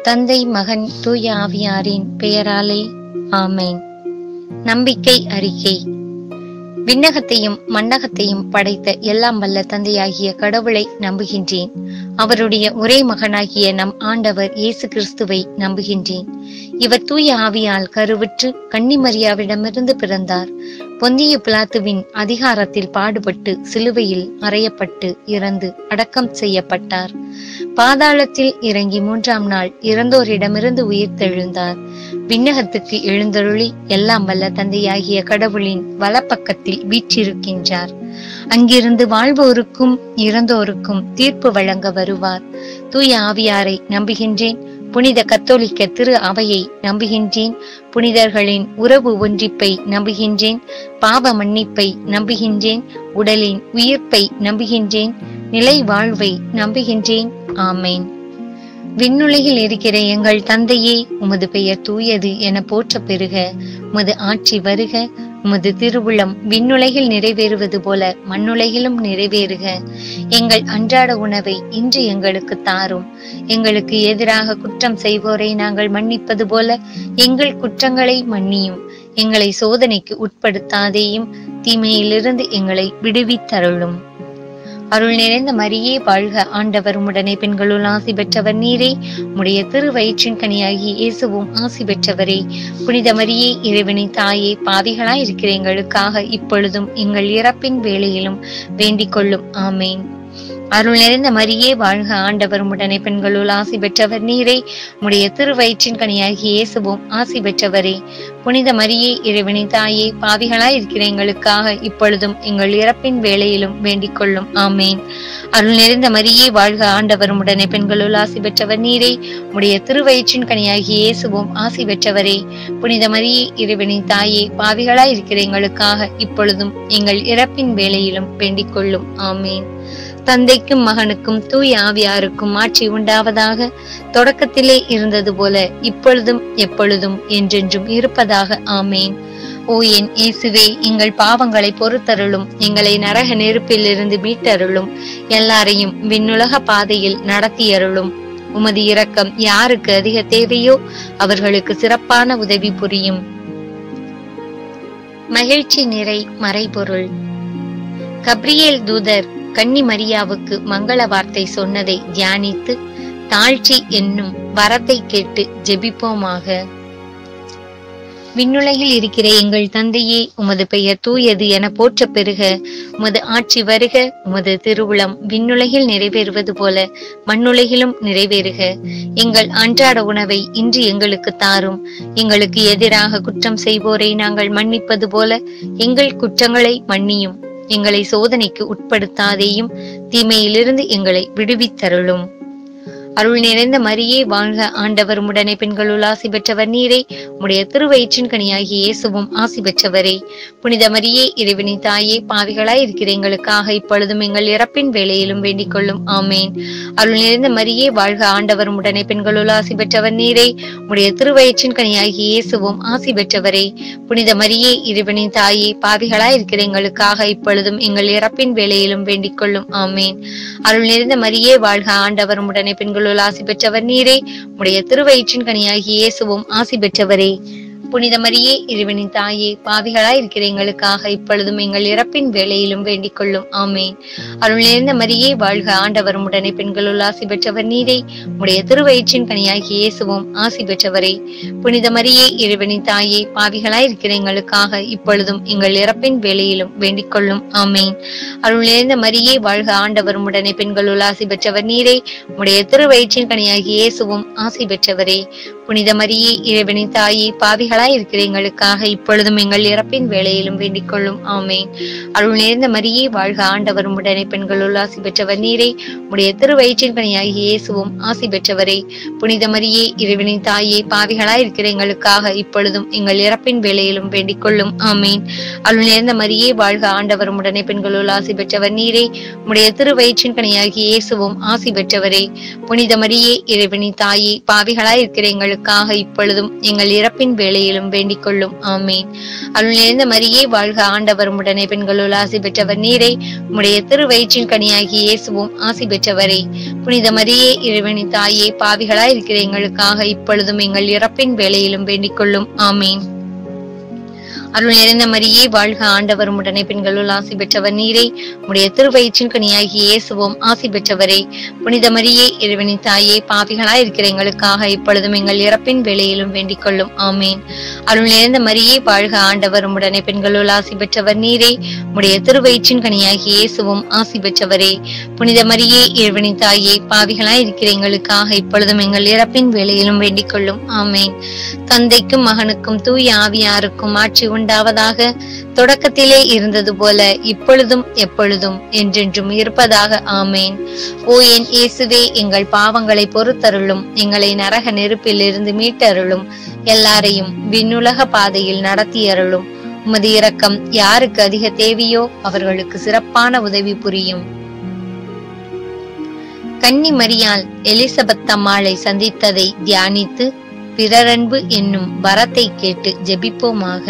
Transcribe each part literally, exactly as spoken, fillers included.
தந்தை, மகன், தூய ஆவியாரின் பெயராலே ஆமேன். நம்பிக்கை அறிக்கை. விண்ணகத்தையும் மண்ணகத்தையும் படைத்த எல்லாம் வல்ல தந்தையாகிய கடவுளை நம்புகின்றேன். அவருடைய ஒரே மகனாகிய நம் ஆண்டவர் இயேசு கிறிஸ்துவை நம்புகின்றேன். இவர் தூய ஆவியால் கருவுற்று கன்னிமரியாவிடமிருந்து பிறந்தார். பொந்திய பிலாத்துவின் அதிகாரத்தில் பாடுபட்டு சிலுவையில் அறையப்பட்டு இறந்து அடக்கம் செய்யப்பட்டார். பாதாளத்தில் இறங்கி மூன்றாம் நாள் இறந்தோரிடமிருந்து உயிர் தெழுந்தார். விண்ணகத்துக்கு எழுந்தருளி எல்லாம் வல்ல தந்தையாகிய கடவுளின் வலப்பக்கத்தில் வீற்றிருக்கின்றார். அங்கிருந்து வாழ்வோருக்கும் இறந்தோருக்கும் தீர்ப்பு வழங்க வருவார். தூய ஆவியாரை நம்புகின்றேன். புனித கத்தோலிக்க திரு அவையை நம்புகின்றேன். புனிதர்களின் உறவு ஒன்றிப்பை நம்புகின்றேன். பாவ மன்னிப்பை நம்புகின்றேன். உடலின் உயிர்ப்பை நம்புகின்றேன். நிலை வாழ்வை நம்புகின்றேன். ஆமேன். விண்ணுலகில் இருக்கிற எங்கள் தந்தையே, உமது பெயர் தூயது என போற்ற பெறுக. உமது ஆட்சி வருக. உமது திருவுளம் விண்ணுலகில் நிறைவேறுவது போல மண்ணுலகிலும் நிறைவேறுக. எங்கள் அன்றாட உணவை இன்று எங்களுக்கு தாரும். எங்களுக்கு எதிராக குற்றம் செய்வோரை நாங்கள் மன்னிப்பது போல எங்கள் குற்றங்களை மன்னியும். எங்களை சோதனைக்கு உட்படுத்தாதேயும், தீமையிலிருந்து எங்களை விடுவித்தருளும். அருள் நிறைந்த மரியே வாழ்க. ஆண்டவர் உம்முடனே, பெண்களுள் ஆசி பெற்றவர் நீரே. உம்முடைய திரு வயிற்றின் கனியாகி இயேசுவும் ஆசி பெற்றவரே. புனித மரியே, இறைவனின் தாயே, பாவிகளாய் இருக்கிற எங்களுக்காக இப்பொழுதும் எங்கள் இறப்பின் வேளையிலும் வேண்டிக் கொள்ளும். ஆமேன். அருள் நிறைந்த மரியே வாழ்க. ஆண்டவர் உம்முடனே, பெண்களுள் ஆசி பெற்றவர் நீரே. உம்முடைய திரு வயிற்றின் கனியாகி இயேசுவும் ஆசி பெற்றவரே. புனித மரியே, இறைவனின் தாயே, பாவிகளாய் இருக்கிற எங்களுக்காக இப்பொழுதும் எங்கள் இறப்பின் வேளையிலும் வேண்டிக் கொள்ளும். ஆமேன். அருள் நிறைந்த மரியே வாழ்க. ஆண்டவர் உம்முடனே, பெண்களுள் ஆசி பெற்றவர் நீரே. உம்முடைய திரு வயிற்றின் கனியாகி இயேசுவும் ஆசி பெற்றவரே. புனித மரியே, இறைவனின் தாயே, பாவிகளாய் இருக்கிற எங்களுக்காக இப்பொழுதும் எங்கள் இறப்பின் வேளையிலும் வேண்டிக் கொள்ளும். ஆமேன். தந்தைக்கும் மகனுக்கும் தூய ஆவியாருக்கும் ஆட்சி உண்டாவதாக. தொடக்கத்திலே இருந்தது போல இப்பொழுதும் எப்பொழுதும் என்றென்றும் இருப்பதாக. ஆமேன். ஓ என் இயேசுவே, எங்கள் பாவங்களை பொறுத்தருளும். எங்களை நரக நெருப்பில் இருந்து மீட்டருளும். எல்லாரையும் விண்ணுலக பாதையில் நடத்தியருளும். உமது இரக்கம் யாருக்கு அதிக தேவையோ அவர்களுக்கு சிறப்பான உதவி புரியும். மகிழ்ச்சி நிறை மறைபொருள். கப்ரியேல் தூதர் கன்னி மரியாவுக்கு மங்கள வார்த்தை சொன்னதை தியானித்து தாழ்ச்சி என்னும் வரத்தை கேட்டு ஜெபிப்போமாக. விண்ணுலகில் இருக்கிற எங்கள் தந்தையே, உமது பெயர் தூயது என போற்ற பெறுக. உமது ஆட்சி வருக. உமது திருவுளம் விண்ணுலகில் நிறைவேறுவது போல மண்ணுலகிலும் நிறைவேறுக. எங்கள் அன்றாட உணவை இன்று எங்களுக்கு தாரும். எங்களுக்கு எதிராக குற்றம் செய்வோரை நாங்கள் மன்னிப்பது போல எங்கள் குற்றங்களை மன்னியும். எங்களை சோதனைக்கு உட்படுத்தாதேயும், தீமையிலிருந்து எங்களை விடுவித்தருளும். அருள் நிறைந்த மரியே வாழ்க. ஆண்டவர் உம்முடனே, பெண்களுள் ஆசி பெற்றவர் நீரே. உம்முடைய திருவயிற்றின் கனியாகிய இயேசுவும் ஆசி பெற்றவரே. புனித மரியே, இறைவனின் தாயே, பாவிகளாய் இருக்கிற எங்களுக்காக இப்பொழுதும் எங்கள் இறப்பின் வேளையிலும் வேண்டிக் கொள்ளும். ஆமேன். அருள் நிறைந்த மரியே வாழ்க. ஆண்டவர் உம்முடனே, பெண்களுள் ஆசி பெற்றவர் நீரே. உம்முடைய திருவயிற்றின் கனியாகிய இயேசுவும் ஆசி பெற்றவரே. புனித மரியே, இறைவனின் தாயே, பாவிகளாய் இருக்கிற எங்களுக்காக இப்பொழுதும் எங்கள் இறப்பின் வேளையிலும் வேண்டிக் கொள்ளும். ஆமேன். அருள் நிறைந்த மரியே வாழ்க. ஆண்டவர் உம்முடனே, பெண்களுள் ஆசி பெற்றவர் நீரே. உடைய திருவயிற்றின் கனியாகிய இயேசுவும் ஆசி பெற்றவரே. புனித மரியே, இறைவனின் தாயே, பாவிகளாய் இருக்கிற எங்களுக்காக இப்பொழுதும் எங்கள் இறப்பின் வேளையிலும் வேண்டிக் கொள்ளும். ஆமேன். அருள் நிறைந்த மரியே வாழ்க. ஆண்டவர் உம்முடனே, பெண்களுள் ஆசி பெற்றவர் நீரே. உடைய திருவயிற்றின் கனியாகிய இயேசுவும் ஆசி பெற்றவரே. புனித மரியே, இறைவனின் தாயே, பாவிகளாய் இருக்கிற எங்களுக்காக இப்பொழுதும் எங்கள் இறப்பின் வேளையிலும் வேண்டிக் கொள்ளும். ஆமேன். அருள் நிறைந்த மரியே வாழ்க. ஆண்டவர் உம்முடனே, பெண்களுள் ஆசி பெற்றவர் நீரே. உடைய திருவயிற்றின் கனியாகிய இயேசுவும் ஆசி பெற்றவரே. புனித மரியே, இறைவனின் தாயே, பாவிகளாய் இருக்கிற எங்களுக்காக இப்பொழுதும் எங்கள் இறப்பின் வேளையிலும் வேண்டிக் கொள்ளும். ஆமேன். அருள் நிறைந்த மரியே வாழ்க. ஆண்டவர் உம்முடனே, பெண்களுள் ஆசி பெற்றவர் நீரே. உடைய திருவயிற்றின் கனியாகிய இயேசுவும் ஆசி பெற்றவரே. புனித மரியே, இறைவனின் தாயே, பாவிகளாய் இருக்கிற எங்களுக்காக இப்பொழுதும் எங்கள் இறப்பின் வேளையிலும் வேண்டிக் கொள்ளும். ஆமேன். அருள் நிறைந்த மரியே வாழ்க. ஆண்டவர் உம்முடனே, பெண்களுள் ஆசி பெற்றவர் நீரே. உடைய திருவயிற்றின் கனியாகிய இயேசுவும் ஆசி பெற்றவரே. புனித மரியே, இறைவனின் தாயே, பாவிகளாய் இருக்கிற எங்களுக்காக இப்பொழுதும் எங்கள் இறப்பின் வேளையிலும் வேளையிலும் வேண்டிக் கொள்ளும். ஆமேன். அருள் நிறைந்த மரியே வாழ்க, ஆண்டவர் உடனே, பெண்களுள் ஆசி பெற்றவர் நீரே. உம்முடைய திரு வயிற்றின் கனியாகிய இயேசுவும் ஆசி பெற்றவரே. புனித மரியே, இறைவனின் தாயே, பாவிகளாய் இருக்கிற எங்களுக்காக இப்பொழுதும் எங்கள் இறப்பின் வேளையிலும் வேண்டிக் கொள்ளும். ஆமேன். அருள் நிறைந்த மரியே வாழ்க, ஆண்டவர் உடனே, பெண்களுள் ஆசி பெற்றவர் நீரே. உடைய திருவயிற்றின் கனியாகிய இயேசுவும் ஆசி பெற்றவரே. புனித மரியே, இறைவனின் தாயே, பாவிகளாய் இருக்கிற எங்களுக்காக இப்பொழுதும் எங்கள் இறப்பின் வேளையிலும் வேண்டிக் கொள்ளும். ஆமேன். அருள் நிறைந்த மரியே வாழ்க, ஆண்டவர் உடனே, பெண்களுள் ஆசி பெற்றவர் நீரே. உடைய திருவயிற்றின் கனியாகிய இயேசுவும் ஆசி பெற்றவரே. புனித மரியே, இறைவனின் தாயே, பாவிகளாய் இருக்கிற எங்களுக்காக இப்பொழுதும் எங்கள் இறப்பின் வேளையிலும் வேண்டிக் கொள்ளும். ஆமேன். தந்தைக்கும் மகனுக்கும் தூய ஆவியாருக்கும் ஆட்சி உண்டாவதாக. தொடக்கத்திலே இருந்தது போல இப்பொழுதும் எப்பொழுதும் என்றென்றும் இருப்பதாக. ஆமேன். ஓ என் இயேசுவே, எங்கள் பாவங்களை பொறுத்தருளும். எங்களை நரக நெருப்பில் இருந்து மீட்டருளும். எல்லாரையும் விண்ணுலக பாதையில் நடத்தியருளும். உமது இரக்கம் யாருக்கு அதிக தேவையோ அவர்களுக்கு சிறப்பான உதவி புரியும். கன்னி மரியாள் எலிசபெத் அம்மாளை சந்தித்ததை தியானித்து பிறரன்பு என்னும் வரத்தை கேட்டு ஜெபிப்போமாக.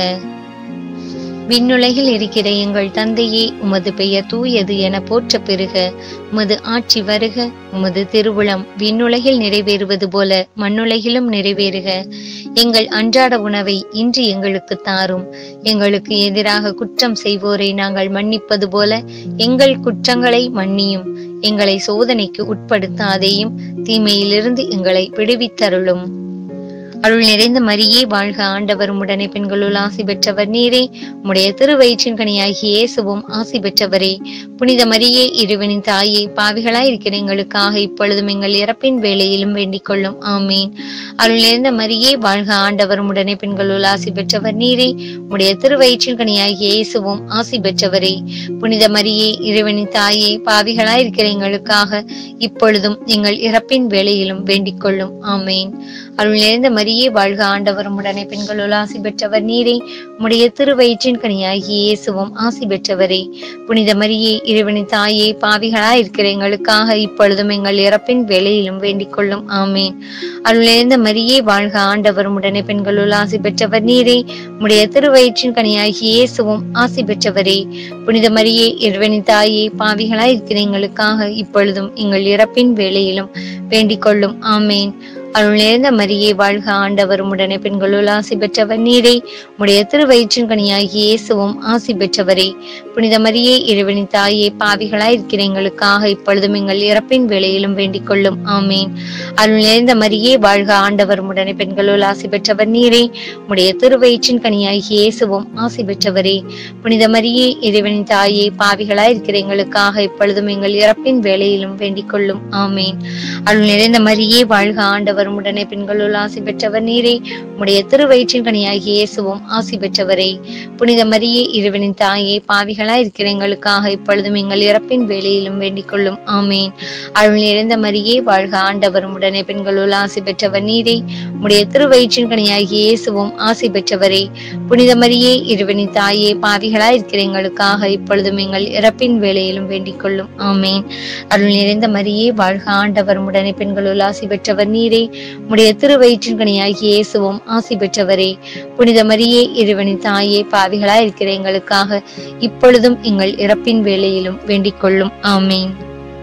விண்ணுலகில் இருக்கிற எங்கள் தந்தையே, உமது பெயர் தூயது என போற்ற பெறுக. உமது ஆட்சி வருக. உமது திருவுளம் விண்ணுலகில் நிறைவேறுவது போல மண்ணுலகிலும் நிறைவேறுக. எங்கள் அன்றாட உணவை இன்று எங்களுக்கு தாரும். எங்களுக்கு எதிராக குற்றம் செய்வோரை நாங்கள் மன்னிப்பது போல எங்கள் குற்றங்களை மன்னியும். எங்களை சோதனைக்கு உட்படுத்தாதேயும், தீமையிலிருந்து எங்களை விடுவித்தருளும். அருள் நிறைந்த மரியே வாழ்க, ஆண்டவர் உடனே, பெண்களுள் ஆசி பெற்றவர் நீரே. உம்முடைய திருவயிற்றின் கனியாகிய இயேசுவும் ஆசி பெற்றவரே. புனித மரியே, இறைவனின் தாயே, பாவிகளாய் இருக்கிற எங்களுக்காக இப்பொழுதும் எங்கள் இறப்பின் வேளையிலும் வேண்டிக் கொள்ளும். ஆமேன். அருள் நிறைந்த மரியே வாழ்க, ஆண்டவர் உடனே, பெண்களுள் ஆசி பெற்றவர் நீரே. உம்முடைய திருவயிற்றின் கனியாகிய இயேசுவும் ஆசி பெற்றவரே. புனித மரியே, இறைவனின் தாயே, பாவிகளாய் இருக்கிற எங்களுக்காக இப்பொழுதும் எங்கள் இறப்பின் வேளையிலும் வேண்டிக் கொள்ளும். ஆமேன். அருள் நிறைந்த மரியே வாழ்க, ஆண்டவர் உடனே, பெண்களுள் ஆசி பெற்றவர் நீரே. உம்முடைய திருவயிற்றின் கனியாகிய இயேசுவும் ஆசி பெற்றவரே. புனித மரியே, இறைவனின் தாயே, பாவிகளாய் இருக்கிற எங்களுக்காக இப்பொழுதும் எங்கள் இறப்பின் வேளையிலும் வேண்டிக் கொள்ளும். ஆமேன். அருள் நிறைந்த மரியே வாழ்க, ஆண்டவர் உடனே, பெண்களுள் ஆசி பெற்றவர் நீரே. உம்முடைய திருவயிற்றின் கனியாகிய இயேசுவும் ஆசி பெற்றவரே. புனித மரியே, இறைவனின் தாயே, பாவிகளாய் இருக்கிற எங்களுக்காக இப்பொழுதும் எங்கள் இறப்பின் வேளையிலும் வேண்டிக் கொள்ளும். ஆமேன். அருள் நிறைந்த மரியே வாழ்க, ஆண்டவர் உடனே, பெண்களுள் ஆசி பெற்றவர் நீரே. உடைய திருவயிற்றின் கனியாகிய இயேசுவும் ஆசி பெற்றவரே. புனித மரியே, இறைவனின் தாயே, பாவிகளாய் இருக்கிற எங்களுக்காக இப்பொழுதும் எங்கள் இறப்பின் வேளையிலும் வேண்டிக் கொள்ளும். ஆமேன். அருள் நிறைந்த மரியே வாழ்க, ஆண்டவர் உடனே, பெண்களுள் ஆசி பெற்றவர் நீரே. உடைய திருவயிற்றின் கனியாகிய இயேசுவும் ஆசி பெற்றவரே. புனித மரியே, இறைவனின் தாயே, பாவிகளாய் இருக்கிற எங்களுக்காக இப்பொழுதும் எங்கள் இறப்பின் வேளையிலும் வேண்டிக் கொள்ளும். ஆமேன். அருள் நிறைந்த மரியே வாழ்க, ஆண்டவர் உடனே, பெண்களுள் ஆசி பெற்றவர் நீரே. உடைய திருவயிற்றின் கனியாகிய இயேசுவும் ஆசி பெற்றவரே. புனித மரியே, இறைவனின் தாயே, பாவிகளாய் இருக்கிற எங்களுக்காக இப்பொழுதும் எங்கள் இறப்பின் வேளையிலும் வேண்டிக் கொள்ளும். ஆமேன். அருள் நிறைந்த மரியே வாழ்க, ஆண்டவர் உடனே, பெண்களுள் ஆசி பெற்றவர் நீரே. உடைய திருவயிற்றின் கனியாகிய இயேசுவும் ஆசி பெற்றவரே. புனித மரியே, இறைவனின் தாயே, பாவிகளாய் இருக்கிற எங்களுக்காக இப்பொழுதும் எங்கள் இறப்பின் வேளையிலும் வேண்டிக் கொள்ளும். ஆமேன். அருள் நிறைந்த மரியே வாழ்க, ஆண்டவர் உடனே, பெண்களுள் ஆசி பெற்றவர் நீரே. உடைய திருவயிற்றின் கனியாகிய இயேசுவும் ஆசி பெற்றவரே. புனித மரியே, இறைவனின் தாயே, பாவிகளாய் இருக்கிற எங்களுக்காக இப்பொழுதும் எங்கள் இறப்பின் வேளையிலும் வேண்டிக் கொள்ளும். ஆமேன்.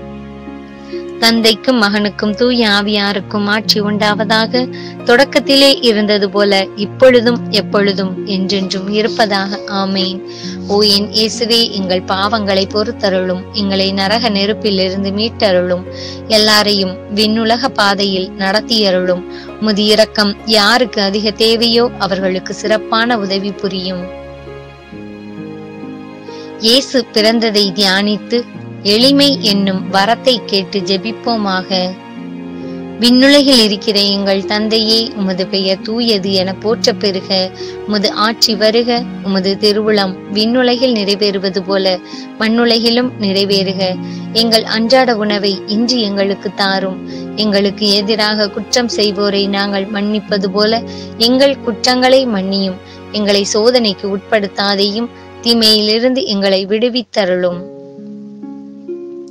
தந்தைக்கும் மகனுக்கும் தூய ஆவியாருக்கும் ஆட்சி உண்டாவதாக. தொடக்கத்திலே இருந்தது போல இப்பொழுதும் எப்பொழுதும் என்றென்றும் இருப்பதாக. ஆமேன். ஓ என் இயேசுவே, எங்கள் பாவங்களை பொறுத்தருளும். எங்களை நரக நெருப்பில் இருந்து மீட்டருளும். எல்லாரையும் விண்ணுலக பாதையில் நடத்தியருளும். உமது இரக்கம் யாருக்கு அதிக தேவையோ அவர்களுக்கு சிறப்பான உதவி புரியும். இயேசு பிறந்ததை தியானித்து எளிமை என்னும் வரத்தை கேட்டு ஜெபிப்போமாக. விண்ணுலகில் இருக்கிற எங்கள் தந்தையே, உமது பெயர் தூயது என போற்ற பெறுக. உமது ஆட்சி வருக. உமது திருவுளம் விண்ணுலகில் நிறைவேறுவது போல மண்ணுலகிலும் நிறைவேறுக. எங்கள் அன்றாட உணவை இன்று எங்களுக்கு தாரும். எங்களுக்கு எதிராக குற்றம் செய்வோரை நாங்கள் மன்னிப்பது போல எங்கள் குற்றங்களை மன்னியும். எங்களை சோதனைக்கு உட்படுத்தாதையும், தீமையிலிருந்து எங்களை விடுவித்தருளும்.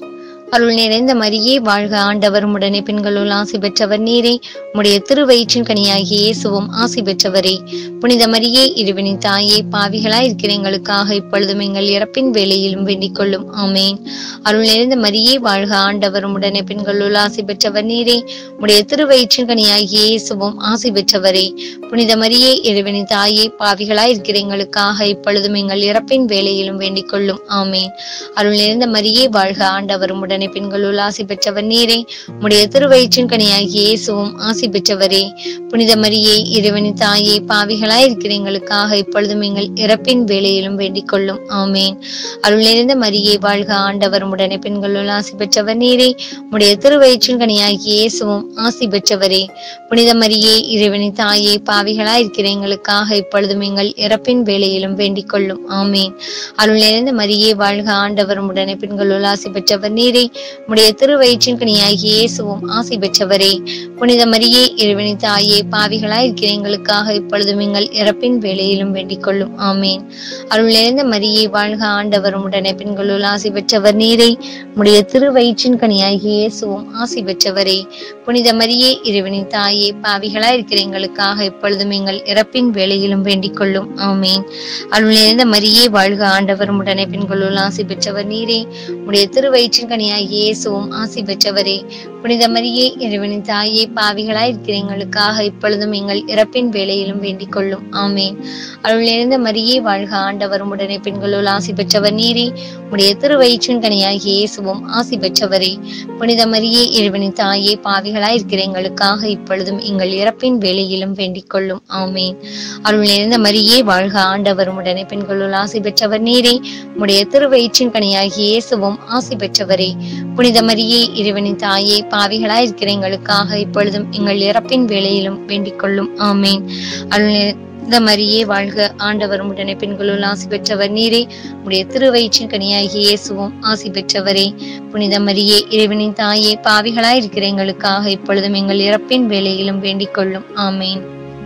அருள் நிறைந்த மரியே வாழ்க, ஆண்டவர் உம்முடனே, பெண்களுள் ஆசி பெற்றவர் நீரே. உம்முடைய திருவயிற்றின் கனியாகிய இயேசுவும் ஆசி பெற்றவரே. புனித மரியே, இறைவனின் தாயே, பாவிகளாய் இருக்கிற எங்களுக்காக இப்பொழுதும் எங்கள் இறப்பின் வேளையிலும் வேண்டிக் கொள்ளும். ஆமேன். அருள் நிறைந்த மரியே வாழ்க, ஆண்டவர் உம்முடனே, பெண்களுள் ஆசி பெற்றவர் நீரே. உம்முடைய திருவயிற்றின் கனியாகிய இயேசுவும் ஆசி பெற்றவரே. புனித மரியே, இறைவனின் தாயே, பாவிகளாய் இருக்கிற எங்களுக்காக இப்பொழுதும் எங்கள் இறப்பின் வேளையிலும் வேண்டிக் கொள்ளும். ஆமேன். அருள் நிறைந்த மரியே வாழ்க, ஆண்டவர் உம்முடனே, பெண்களுள் ஆசி பெற்றவர் நீரே. உம்முடைய திருவயிற்றின் கனியாகிய இயேசுவும் ஆசி பெற்றவரே. புனித மரியே, இறைவனின் தாயே, பாவிகளாய் இருக்கிற எங்களுக்காக இப்பொழுதும் எங்கள் இறப்பின் வேளையிலும் வேண்டிக் கொள்ளும். ஆமேன். அருள் நிறைந்த மரியே வாழ்க, ஆண்டவர் உம்முடனே, பெண்களுள் ஆசி பெற்றவர் நீரே. உம்முடைய திருவயிற்றின் கனியாகிய இயேசுவும் ஆசி பெற்றவரே. புனித மரியே, இறைவனின் தாயே, பாவிகளாய் இருக்கிற எங்களுக்காக இப்பொழுதும் எங்கள் இறப்பின் வேளையிலும் வேண்டிக் கொள்ளும். ஆமேன். அருள் நிறைந்த மரியே வாழ்க, ஆண்டவர் உம்முடனே, பெண்களுள் ஆசி பெற்றவர் நீரே. உம்முடைய திருவயிற்றின் கனியாகிய இயேசுவும் ஆசி பெற்றவரே. புனித மரியே, இறைவனின் தாயே, பாவிகளாய் இருக்கிற எங்களுக்காக இப்பொழுதும் எங்கள் இறப்பின் வேளையிலும் வேண்டிக் கொள்ளும். ஆமேன். அருள் நிறைந்த மரியே வாழ்க, ஆண்டவர் உம்முடனே, பெண்களுள் ஆசி பெற்றவர் நீரே. உம்முடைய திருவயிற்றின் கனியாகிய இயேசுவும் ஆசி பெற்றவரே. புனித மரியே, இறைவனின் தாயே, பாவிகளாய் இருக்கிற எங்களுக்காக இப்பொழுதும் எங்கள் இறப்பின் வேளையிலும் வேண்டிக் கொள்ளும். ஆமேன். அருள் நிறைந்த மரியே வாழ்க, ஆண்டவர் உம்முடனே, பெண்களுள் ஆசி பெற்றவர் நீரே. உம்முடைய திருவயிற்றின் கனியாகிய இயேசுவும் ஆசி பெற்றவரே. புனித மரியே, இறைவனின் தாயே, பாவிகளாய் இருக்கிற எங்களுக்காக இப்பொழுதும் எங்கள் இறப்பின் வேளையிலும் வேண்டிக் கொள்ளும். ஆமேன். அருள் நிறைந்த மரியே வாழ்க, ஆண்டவர் உம்முடனே, பெண்களுள் ஆசி பெற்றவர் நீரே. உம்முடைய திருவயிற்றின் கனியாகிய இயேசுவும் ஆசி பெற்றவரே. புனித மரியே, இறைவனின் தாயே, பாவிகளாய் இருக்கிற எங்களுக்காக இப்பொழுதும் எங்கள் இறப்பின் வேளையிலும் வேண்டிக் கொள்ளும். ஆமேன். அருள் நிறைந்த மரியே வாழ்க, ஆண்டவர் உம்முடனே, பெண்களுள் ஆசி பெற்றவர் நீரே. உம்முடைய திருவயிற்றின் கனியாகிய இயேசுவும் ஆசி பெற்றவரே. புனித மரியே, இறைவனின் தாயே, பாவிகளாய் இருக்கிற எங்களுக்காக இப்பொழுதும் எங்கள் இறப்பின் வேளையிலும் வேண்டிக் கொள்ளும். ஆமேன். அருள் நிறைந்த மரியே வாழ்க, ஆண்டவர் உம்முடனே, பெண்களுள் ஆசி பெற்றவர் நீரே. உம்முடைய திருவயிற்றின் கனியாகிய இயேசுவும் ஆசி பெற்றவரே. புனித மரியே, இறைவனின் தாயே, பாவிகளாய் இருக்கிற எங்களுக்காக இப்பொழுதும் எங்கள் இறப்பின் வேளையிலும் வேண்டிக் கொள்ளும். ஆமேன்.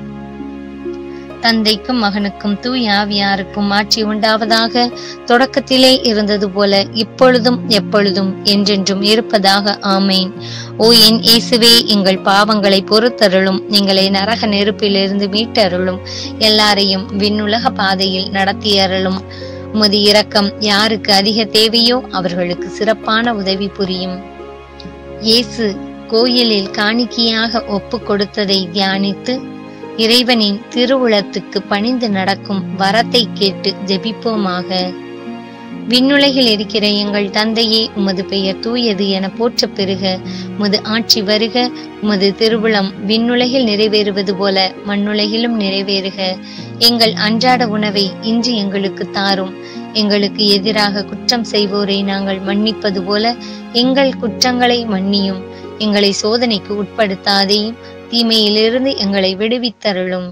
தந்தைக்கும் மகனுக்கும் தூய ஆவியாருக்கும் ஆட்சி உண்டாவதாக. தொடக்கத்திலே இருந்தது போல இப்பொழுதும் எப்பொழுதும் என்றென்றும் இருப்பதாக. ஆமேன். ஓ என் இயேசுவே, எங்கள் பாவங்களை பொறுத்தருளும். எங்களை நரக நெருப்பிலிருந்து மீட்டருளும். எல்லாரையும் விண்ணுலக பாதையில் நடத்தியருளும். உமது இரக்கம் யாருக்கு அதிக தேவையோ அவர்களுக்கு சிறப்பான உதவி புரியும். இயேசு கோயிலில் காணிக்கையாக ஒப்பு கொடுத்ததை தியானித்து இறைவனின் திருவுளத்துக்கு பணிந்து நடக்கும் வரத்தை கேட்டு ஜெபிப்போமாக. விண்ணுலகில் இருக்கிற எங்கள் தந்தையே, உமது பெயர் தூயது என போற்ற பெறுக. உமது ஆட்சி வருக. உமது திருவுளம் விண்ணுலகில் நிறைவேறுவது போல மண்ணுலகிலும் நிறைவேறுக. எங்கள் அன்றாட உணவை இன்று எங்களுக்கு தாரும். எங்களுக்கு எதிராக குற்றம் செய்வோரை நாங்கள் மன்னிப்பது போல எங்கள் குற்றங்களை மன்னியும். எங்களை சோதனைக்கு உட்படுத்தாதேயும், தீமையிலிருந்து எங்களை விடுவித்தருளும்.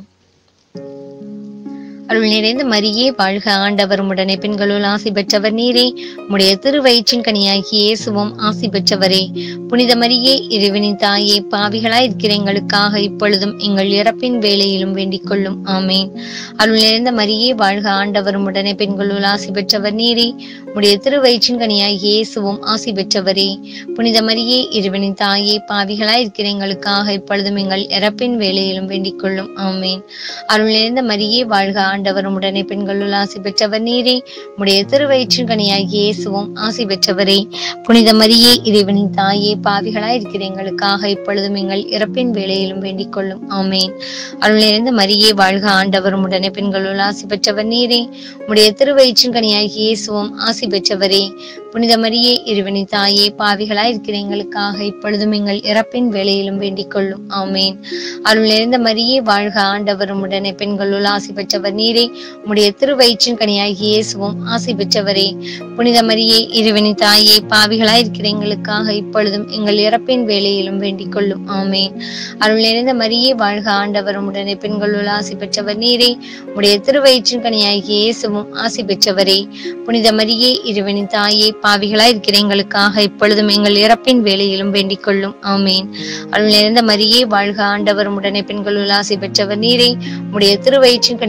அருள் நிறைந்த மரியே வாழ்க, ஆண்டவர் உம்முடனே, பெண்களுள் ஆசி பெற்றவர் நீரே. உம்முடைய திருவயிற்றின் கனியாகிய இயேசுவும் ஆசி பெற்றவரே. புனித மரியே, இறைவனின் தாயே, பாவிகளாய் இருக்கிற எங்களுக்காக இப்பொழுதும் எங்கள் இறப்பின் வேளையிலும் வேண்டிக் கொள்ளும். ஆமேன். அருள் நிறைந்த மரியே வாழ்க, ஆண்டவர் உம்முடனே, பெண்களுள் ஆசி பெற்றவர் நீரே. உம்முடைய திருவயிற்றின் கனியாகிய இயேசுவும் ஆசி பெற்றவரே. புனித மரியே, இறைவனின் தாயே, பாவிகளாய் இருக்கிற எங்களுக்காக இப்பொழுதும் எங்கள் இறப்பின் வேளையிலும் வேண்டிக் கொள்ளும். ஆமேன். அருள் நிறைந்த மரியே வாழ்க, ஆண்டவர் உம்முடனே, பெண்களுள் ஆசி பெற்றவர் நீரே. உம்முடைய திருவயிற்றின் கனியாகிய இயேசுவும் ஆசி பெற்றவரே. புனித மரியே, இறைவனின் தாயே, பாவிகளாய் இருக்கிற எங்களுக்காக இப்பொழுதும் எங்கள் இறப்பின் வேளையிலும் வேண்டிக் கொள்ளும். ஆமேன். அருள் நிறைந்த மரியே வாழ்க, ஆண்டவர் உம்முடனே, பெண்களுள் ஆசி பெற்றவர் நீரே. உம்முடைய திருவயிற்றின் கனியாகிய இயேசுவும் ஆசி பெற்றவரே. புனித மரியே, இறைவனின் தாயே, பாவிகளாய் இருக்கிற எங்களுக்காக இப்பொழுதும் எங்கள் இறப்பின் வேளையிலும் வேண்டிக் கொள்ளும். ஆமேன். அருள் நிறைந்த மரியே வாழ்க, ஆண்டவர் உம்முடனே, பெண்களுள் ஆசி பெற்றவர் நீரே. உம்முடைய திருவயிற்றின் கனியாகிய இயேசுவும் ஆசி பெற்றவரே. புனித மரியே, இறைவனின் தாயே, பாவிகளாய் இருக்கிற எங்களுக்காக இப்பொழுதும் எங்கள் இறப்பின் வேளையிலும் வேண்டிக் கொள்ளும். ஆமேன். அருள் நிறைந்த மரியே வாழ்க, ஆண்டவர் உம்முடனே, பெண்களுள் ஆசி பெற்றவர் நீரே. உம்முடைய திருவயிற்றின் கனியாகிய இயேசுவும் ஆசி பெற்றவரே. புனித மரியே, இறைவனின் தாயே, பாவிகளாய் இருக்கிற எங்களுக்காக இப்பொழுதும் எங்கள் இறப்பின் வேளையிலும் வேண்டிக் கொள்ளும். ஆமேன். அருள் நிறைந்த மரியே வாழ்க, ஆண்டவர் உம்முடனே, பெண்களுள் ஆசி பெற்றவர் நீரே. உம்முடைய திருவயிற்றின் கனியாகிய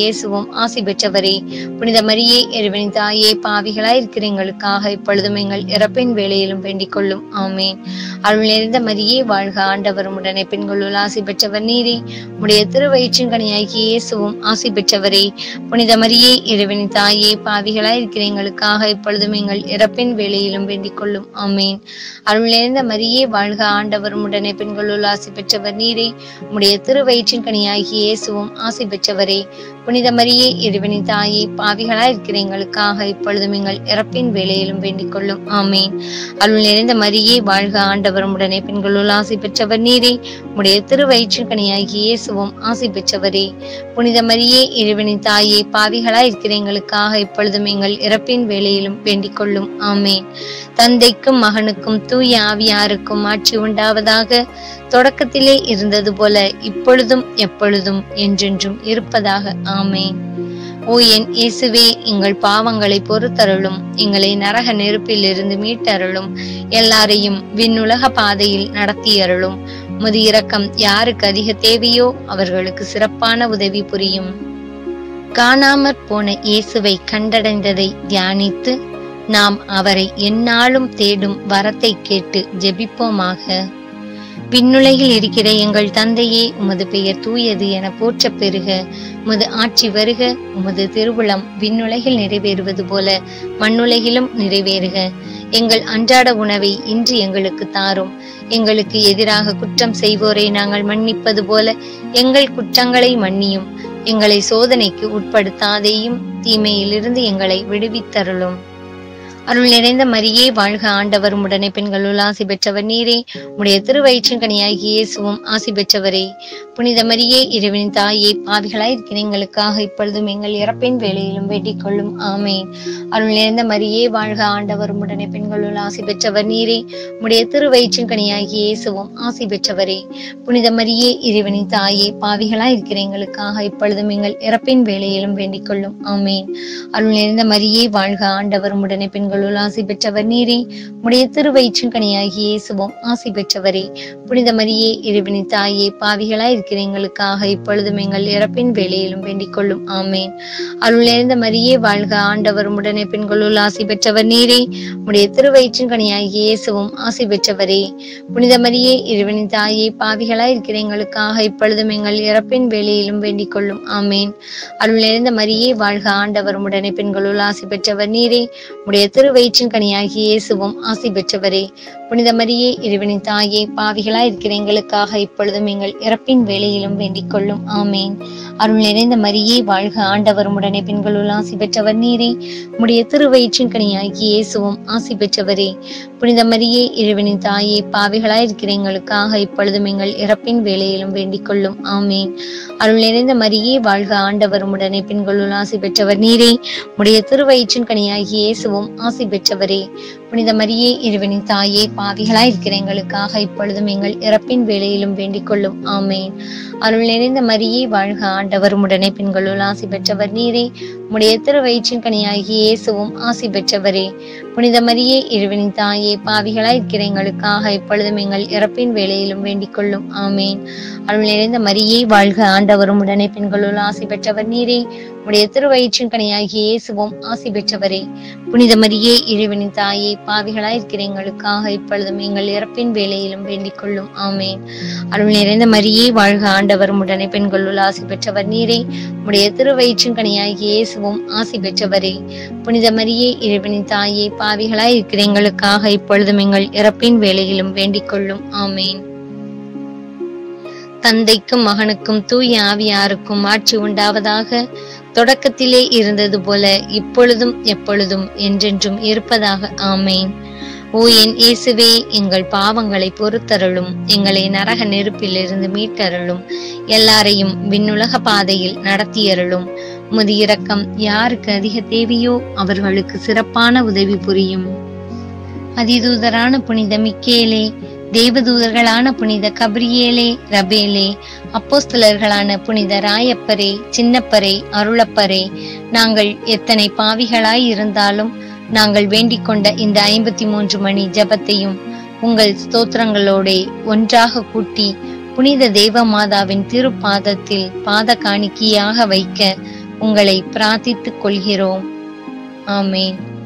இயேசுவும் ஆசி பெற்றவரே. புனித மரியே இறைவனின் தாயே, பாவிகளாயிருக்கிற எங்களுக்காக இப்பொழுதும் எங்கள் இறப்பின் வேளையிலும் வேண்டிக் கொள்ளும். ஆமேன். அருள் நிறைந்த மரியே வாழ்க, ஆண்டவர் உடனே பெண்களுள் ஆசி பெற்றவர் நீரே. உடைய திருவயிற்றின் கனியாகிய இயேசுவும் ஆசி பெற்றவரே. புனித மரியே இறைவனின் தாயே, பாவிகளாயிருக்கிற எங்களுக்காக இப்பொழுதும் எங்கள் இறப்பின் வேளையிலும் வேண்டிக் கொள்ளும். ஆமேன். அருள் நிறைந்த மரியே வாழ்க, ஆண்டவர் உடனே பெண்களுள் ஆசி பெற்றவர் நீரே. உடைய திருவயிற்றின் கனியாகிய இயேசுவும் ஆசி பெற்றவரே. புனித மரியே இறைவனின் தாயே, பாவிகளாயிருக்கிற எங்களுக்காக இப்பொழுதும் எங்கள் இறப்பின் வேளையிலும் வேண்டிக் கொள்ளும். ஆமேன். அருள் நிறைந்த மரியே வாழ்க, ஆண்டவர் உடனே பெண்களுள் ஆசி பெற்றவர் நீரே. உடைய திருவயிற்றின் கனியாகிய இயேசுவும் ஆசி பெற்றவரே. புனித மரியே இறைவனின் தாயே, பாவிகளாயிருக்கிற எங்களுக்காக இப்பொழுதும் எங்கள் இறப்பின் வேளையிலும் வேண்டிக் கொள்ளும். ஆமேன். தந்தைக்கும் மகனுக்கும் தூய ஆவியாருக்கும் ஆட்சி உண்டாவதாக. தொடக்கத்திலே இருந்தது போல இப்பொழுதும் எப்பொழுதும் என்றென்றும் இருப்பதாக. ஆமேன். ஓ என் இயேசுவே, எங்கள் பாவங்களை பொறுத்தருளும், எங்களை நரக நெருப்பில் இருந்து மீட்டருளும், எல்லாரையும் விண்ணுலக பாதையில் நடத்தியருளும். முது இரக்கம் யாருக்கு அதிக தேவையோ அவர்களுக்கு சிறப்பான உதவி புரியும். காணாமற் போன இயேசுவை கண்டடைந்ததை தியானித்து நாம் அவரை எந்நாளும் தேடும் வரத்தை கேட்டு ஜெபிப்போமாக. விண்ணுலகில் இருக்கிற எங்கள் தந்தையே, உமது பெயர் தூயது என போற்ற பெறுக. உமது ஆட்சி வருக. உமது திருவுளம் விண்ணுலகில் நிறைவேறுவது போல மண்ணுலகிலும் நிறைவேறுக. எங்கள் அன்றாட உணவை இன்று எங்களுக்கு தாரும். எங்களுக்கு எதிராக குற்றம் செய்வோரை நாங்கள் மன்னிப்பது போல எங்கள் குற்றங்களை மன்னியும். எங்களை சோதனைக்கு உட்படுத்தாதேயும், தீமையிலிருந்து எங்களை விடுவித்தருளும். அருள் நிறைந்த மரியே வாழ்க, ஆண்டவர் உடனே பெண்களுள் ஆசி பெற்றவர் நீரே. உடைய திருவயிற்றின் கனியாகிய இயேசுவும் ஆசி பெற்றவரே. புனித மரியே இறைவனின் தாயே, பாவிகளாயிருக்கிற எங்களுக்காக இப்பொழுதும் எங்கள் இறப்பின் வேளையிலும் வேண்டிக் கொள்ளும். ஆமேன். அருள் நிறைந்த மரியே வாழ்க, ஆண்டவர் உடனே பெண்களுள் ஆசி பெற்றவர் நீரே. உடைய திருவயிற்றின் கனியாகிய இயேசுவும் ஆசி பெற்றவரே. புனித மரியே இறைவனின் தாயே, பாவிகளாயிருக்கிற எங்களுக்காக இப்பொழுதும் எங்கள் இறப்பின் வேளையிலும் வேண்டிக் கொள்ளும். ஆமேன். அருள் நிறைந்த மரியே வாழ்க, ஆண்டவர் உடனே பெண்கள் ஆசி பெற்றவர் நீரே. உடைய திருவயிற்றின் கனியாகிய இயேசுவும் ஆசி பெற்றவரே. புனித மரியே இறைவனின் தாயே, பாவிகளாயிருக்கிற எங்களுக்காக இப்பொழுதும் எங்கள் இறப்பின் வேளையிலும் வேண்டிக் கொள்ளும். ஆமேன். அருள் நிறைந்த மரியே வாழ்க, ஆண்டவர் உடனே பெண்களுள் ஆசி பெற்றவர் நீரே. உடைய திருவயிற்றின் கனியாகிய இயேசுவும் ஆசி பெற்றவரே. புனித மரியே இறைவனின் தாயே, பாவிகளாயிருக்கிற எங்களுக்காக இப்பொழுதும் எங்கள் இறப்பின் வேளையிலும் வேண்டிக் கொள்ளும். ஆமேன். அருள் நிறைந்த மரியே வாழ்க, ஆண்டவர் உடனே பெண்களுள் ஆசி பெற்றவர் நீரே. உடைய திருவயிற்றின் கனியாகிய இயேசுவும் ஆசி பெற்றவரே. புனித மரியே இறைவனின் தாயே, பாவிகளாயிருக்கிற எங்களுக்காக இப்பொழுதும் எங்கள் இறப்பின் வேளையிலும் வேண்டிக் கொள்ளும். ஆமேன். அருள் நிறைந்த மரியே வாழ்க, ஆண்டவர் உடனே பெண்களுள் ஆசி பெற்றவர் நீரே. உடைய திருவயிற்றின் கனியாகிய இயேசுவும் ஆசி பெற்றவரே. புனித மரியே இறைவனின் தாயே, பாவிகளாயிருக்கிற எங்களுக்காக இப்பொழுதும் எங்கள் இறப்பின் வேளையிலும் வேண்டிக் கொள்ளும். ஆமேன். அருள் நிறைந்த மரியே வாழ்க, ஆண்டவர் உடனே பெண்களுள் ஆசி பெற்றவர் நீரே. உடைய திருவயிற்றின் கனியாகிய இயேசுவும் ஆசி பெற்றவரே. புனித மரியே இறைவனின் தாயே, பாவிகளாயிருக்கிற எங்களுக்காக இப்பொழுதும் எங்கள் இறப்பின் வேளையிலும் வேண்டிக் கொள்ளும். ஆமேன். அருள் நிறைந்த மரியே வாழ்க, ஆண்டவர் உடனே பெண்களுள் ஆசி பெற்றவர் நீரே. உடைய திருவயிற்றின் கனியாகிய இயேசுவும் ஆசி பெற்றவரே. புனித மரியே இறைவனின் தாயே, பாவிகளாயிருக்கிற எங்களுக்காக இப்பொழுதும் எங்கள் இறப்பின் வேளையிலும் வேண்டிக் கொள்ளும். ஆமேன். அருள் நிறைந்த மரியே வாழ்க, ஆண்டவரும் உடனே பெண்களுள் ஆசி பெற்றவர் நீரே. உடைய திருவயிற்றின் கனியாகிய இயேசுவும் ஆசி பெற்றவரே. புனித மரியே இறைவனின் தாயே, பாவிகளாயிருக்கிற எங்களுக்காக இப்பொழுதும் எங்கள் இறப்பின் வேளையிலும் வேண்டிக் கொள்ளும். ஆமேன். அருள் நிறைந்த மரியே வாழ்க, ஆண்டவரும் உடனே பெண்களுள் ஆசி பெற்றவர் நீரே. உடைய திருவயிற்றின் கனியாகிய இயேசுவும் ஆசி பெற்றவரே. புனித மரியே இறைவனின் தாயே, பாவிகளாயிருக்கிற எங்களுக்காக இப்பொழுதும் எங்கள் இறப்பின் வேளையிலும் வேண்டிக் கொள்ளும். ஆமேன். தந்தைக்கும் மகனுக்கும் தூய ஆவியாருக்கும் ஆட்சி உண்டாவதாக. தொடக்கத்திலே இருந்தது போல இப்பொழுதும் எப்பொழுதும் என்றென்றும் இருப்பதாக. ஆமேன். ஓ என் இயேசுவே, எங்கள் பாவங்களை பொறுத்தருளும், எங்களை நரக நெருப்பில் இருந்து மீட்டருளும், எல்லாரையும் விண்ணுலக பாதையில் நடத்தியருளும். உமது இரக்கம் யாருக்கு அதிக தேவையோ அவர்களுக்கு சிறப்பான உதவி புரியும். அதிதூதரான புனித மிக்கேலே, தேவதூதர்களான புனித கபிரியேலே, ரபேலே, அப்போஸ்தலர்களான புனித ராயப்பரே, சின்னப்பரே, அருளப்பரே, நாங்கள் எத்தனை பாவிகளாய் இருந்தாலும் நாங்கள் வேண்டிக் கொண்ட இந்த ஐம்பத்தி மூன்று மணி ஜபத்தையும் உங்கள் ஸ்தோத்திரங்களோட ஒன்றாக கூட்டி புனித தேவ மாதாவின் திருப்பாதத்தில் பாத காணிக்கையாக வைக்க உங்களை பிரார்த்தித்துக் கொள்கிறோம். ஆமேன்.